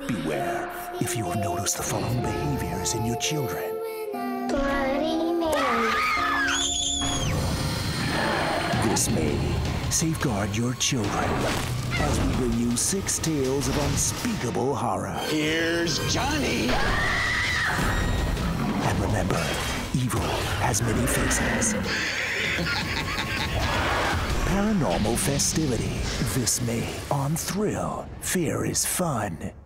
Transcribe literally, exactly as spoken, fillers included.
Beware if you have noticed the following behaviors in your children. Bloody Mary. This may safeguard your children as we bring you six tales of unspeakable horror. Here's Johnny. And remember, evil has many faces. Paranormal Festivity. This May on Thrill. Fear is fun.